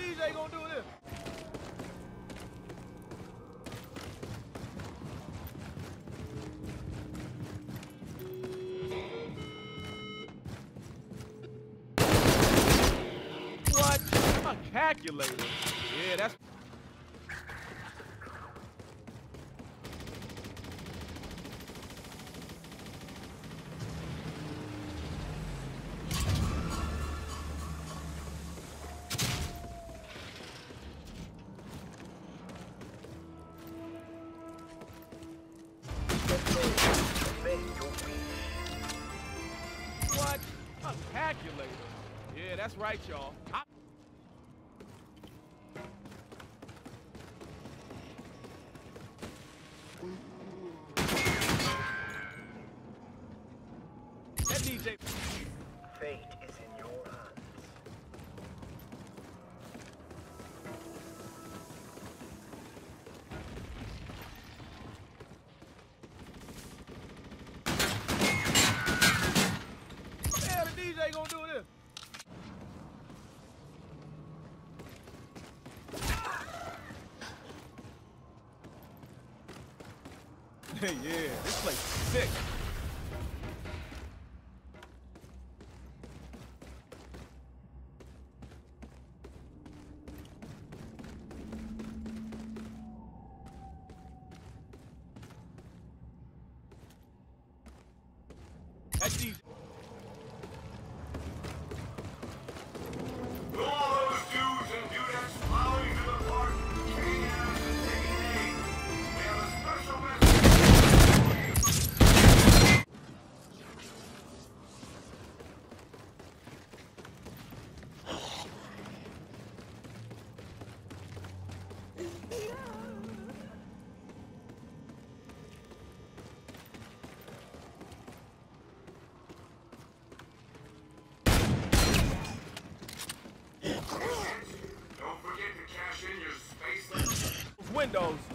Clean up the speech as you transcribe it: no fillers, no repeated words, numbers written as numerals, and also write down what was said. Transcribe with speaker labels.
Speaker 1: DJ gonna do this? What? A calculator. Yeah, that's... What? A calculator. Yeah, that's right, y'all. That DJ...
Speaker 2: Fate is in your hands.
Speaker 1: Yeah, the DJ gonna do this. Yeah, this place is sick. That DJ...
Speaker 3: All those dudes and dudettes plowing to the park, KM and Seti-Com. We have a special message for you. Don't forget to cash in your Spaceland.
Speaker 1: Windows.